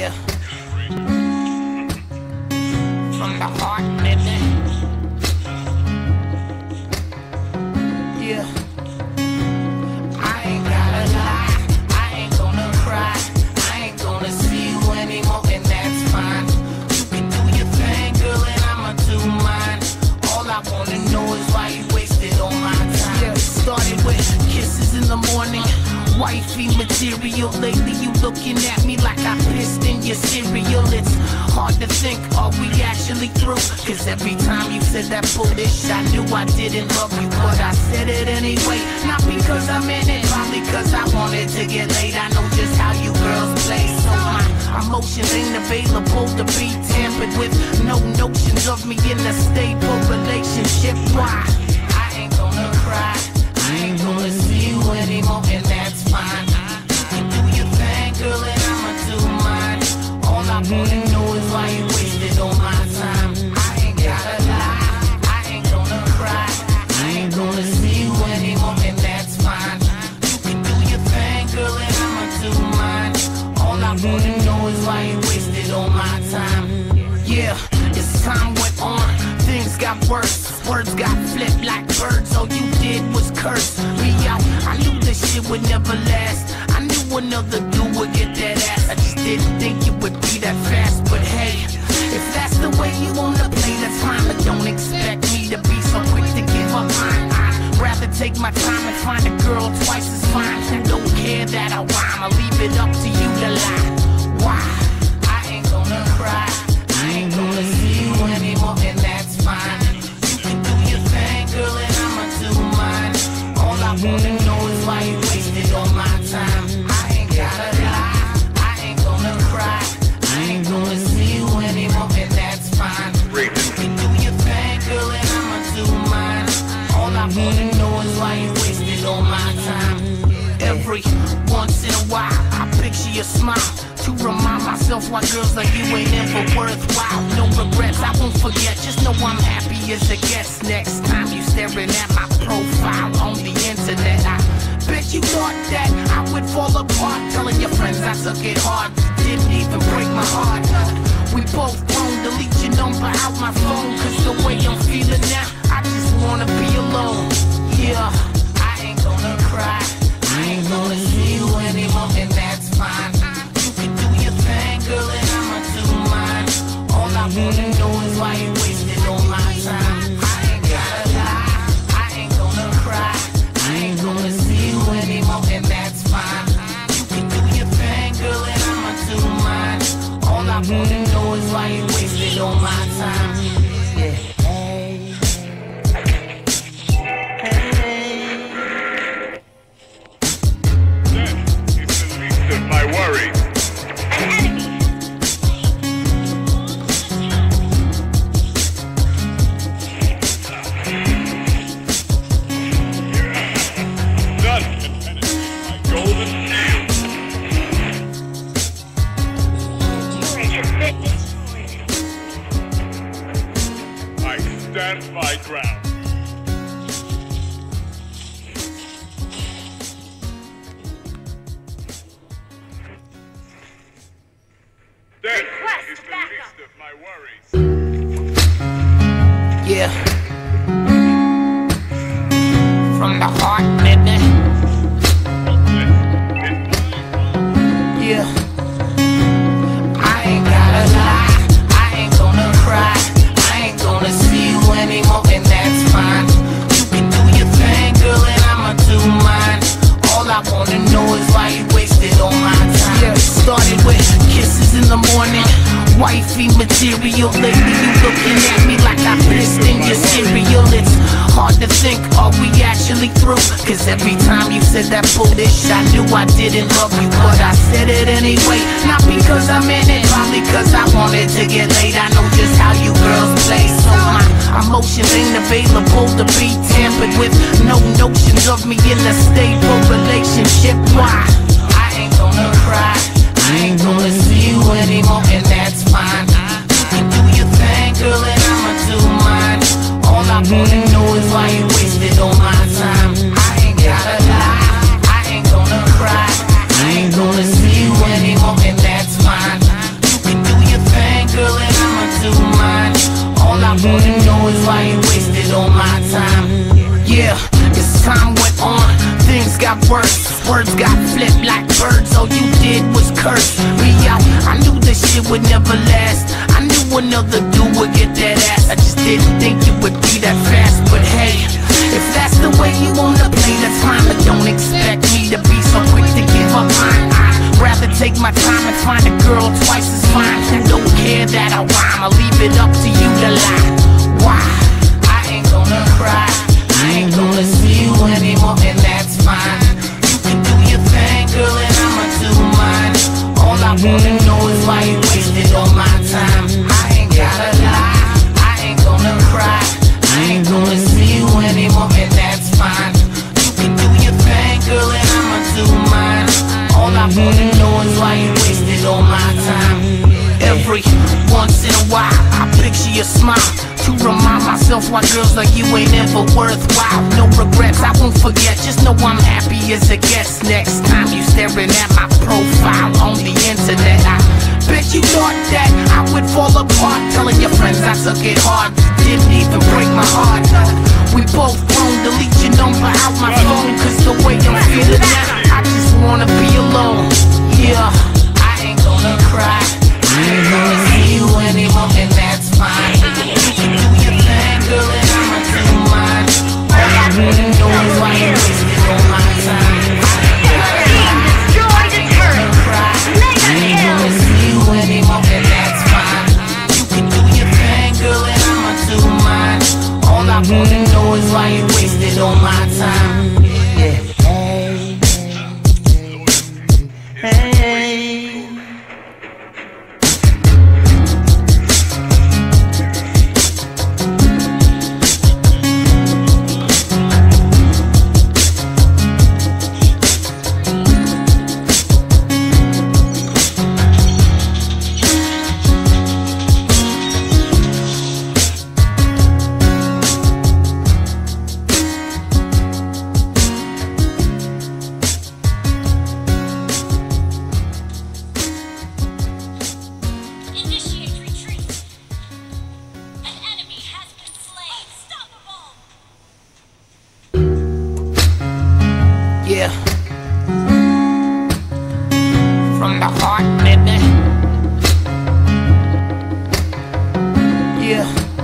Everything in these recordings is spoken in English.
Yeah. From the heart, baby. Yeah. I ain't gotta lie, I ain't gonna cry, I ain't gonna see you anymore, and that's fine. You can do your thing, girl, and I'ma do mine. All I wanna know is why you wasted all my time. Yeah, started with kisses in the morning, wifey material. Lately you looking at me like I pissed in your cereal. It's hard to think, are we actually through? Cause every time you said that bullish, I knew I didn't love you, but I said it anyway. Not because I'm in it, probably cause I wanted to get laid. I know just how you girls play, so my emotions ain't available to be tampered with. No notions of me in a stable relationship. Why? I ain't gonna cry, I ain't gonna see you anymore, and that's fine. You can do your thing, girl, and I'ma do mine. All I wanna know is why you wasted all my time. I ain't gotta lie, I ain't gonna cry, I ain't gonna see you anymore, and that's fine. You can do your thing, girl, and I'ma do mine. All I wanna know is why you wasted all my time. Yeah, as time went on, things got worse. Words got flipped like birds, all you did was curse me out. I knew this shit would never last, I knew another dude would get that ass. I just didn't think it would be that fast, but hey, if that's the way you wanna play, that's fine. But don't expect me to be so quick to give up mine. I'd rather take my time and find a girl twice as fine. I don't care that I rhyme, I'll leave it up to you to lie. Why? I ain't gonna cry, I ain't gonna see you anymore, and that's fine. You can do your thing, girl, and I'ma do mine. All I wanna know is why you wasted all my time. I ain't gotta lie, I ain't gonna cry, I ain't gonna see you anymore, and that's fine. You can do your thing, girl, and I'ma do mine. All I wanna know is why you wasted all my time. Every once in a while, I picture your smile to remind myself why girls like you ain't ever worthwhile. No regrets, I won't forget, just know I'm happy as a guest. Next time you staring at my profile on the internet, I bet you thought that I would fall apart. Telling your friends I took it hard, didn't even break my heart. We both grown, delete your number out my phone, cause the way I'm feeling now, I just wanna be alone. Yeah, I ain't gonna cry, I ain't gonna see you anymore, and that's fine. You can do your thing, girl, and I'ma do mine. All I wanna know is why you wasted all my time. I ain't gotta lie, I ain't gonna cry, I ain't gonna see you anymore, and that's fine. You can do your thing, girl, and I'ma do mine. All I wanna know is why you wasted all my time. Yeah. My worries. None can penetrate my golden shield. I stand my ground. That is the least of my worries. Yeah. From the heart, baby. Yeah. I ain't gotta lie, I ain't gonna cry, I ain't gonna see you anymore, and that's fine. You can do your thing, girl, and I'ma do mine. All I wanna know is why you wasted all my time. Yeah, started with kisses in the morning, wifey material. Lately you looking at me like I pissed in your cereal. It's hard to think, are we actually through? Cause every time you said that bullish, I knew I didn't love you, but I said it anyway. Not because I'm in it, probably cause I wanted to get laid. I know just how you girls play, so my emotions ain't available to be tampered with. No notions of me in a stable relationship. Why? I ain't gonna cry, I ain't gonna see you anymore, and that's fine. You can do your thing, girl, and I'ma do mine. All I wanna know is why you wasted all my time. I ain't gotta lie, I ain't gonna cry, I ain't gonna see you anymore, and that's fine. got worse, words got flipped like birds. All you did was curse me out. I knew this shit would never last. I knew another dude would get that ass. I just didn't think it would be that fast. But hey, if that's the way you wanna play, that's fine. But don't expect me to be so quick to give up mine. I'd rather take my time and find a girl twice as fine who don't care that I rhyme. I'll leave it up to you to lie. Why? I ain't gonna cry, I ain't gonna see you anymore, and that's fine. You can do your thing, girl, and I'ma do mine. All I wanna know is why you wasted all my time. I ain't gotta lie, I ain't gonna cry, I ain't gonna see you anymore, and that's fine. You can do your thing, girl, and I'ma do mine. All I wanna know is why you wasted all my time. Every once in a while, I picture your smile to remind myself why girls like you ain't ever worthwhile. No regrets, I won't forget, just know I'm happy as it gets. Next time you staring at my profile on the internet, I bet you thought that I would fall apart. Telling your friends I took it hard, didn't even break my heart. We both grown, delete your number out my phone, cause the way I'm feeling now, I just wanna be alone. Yeah, I ain't gonna cry, I ain't gonna see you anymore, and that's fine. You can do your thing, girl, and I'ma do mine. All I wanna know is why you wasted all my time. I ain't gonna cry, I ain't gonna see you anymore, and that's fine. You can do your thing, girl, and I'ma do mine. All I wanna know is why you wasted all my time. Yeah. Hey. Yeah, from the heart, baby. Yeah,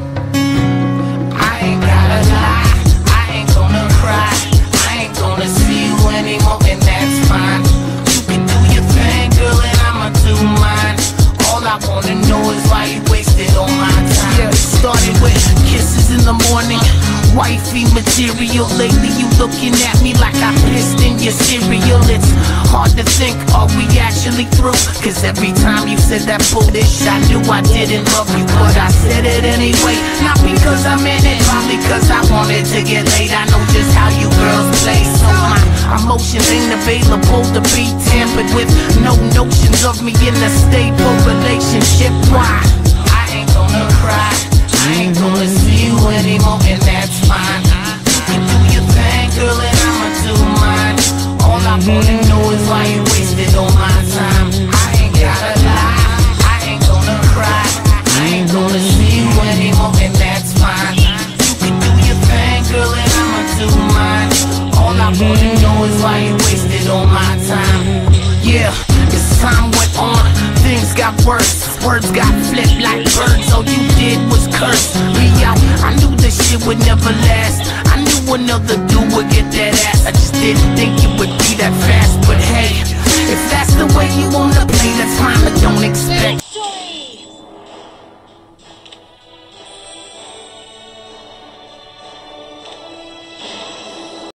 I ain't gotta lie, I ain't gonna cry, I ain't gonna see you anymore, and that's fine. You can do your thing, girl, and I'ma do mine. All I wanna know is why you wasted all my time. Yeah, started with kisses in the morning, wifey material. Lately you looking at me like I pissed in your cereal. It's hard to think, are we actually through? Cause every time you said that bullish, I knew I didn't love you, but I said it anyway. Not because I'm in it, probably cause I wanted to get laid. I know just how you girls play, so my emotions ain't available to be tampered with. No notions of me in a stable relationship. Why? I ain't gonna cry, I ain't gonna see you anymore, and that's fine. You can do your thing, girl, and I'ma do mine. All I wanna know is why you wasted all my time. I ain't gotta lie, I ain't gonna cry, I ain't gonna see you anymore, and that's fine. You can do your thing, girl, and I'ma do mine. All I wanna know is why you wasted all my time. Yeah, as time went on, things got worse, words got flipped like birds. All you did was curse me out. I knew this shit would never last. I knew another dude would get that ass. I just didn't think you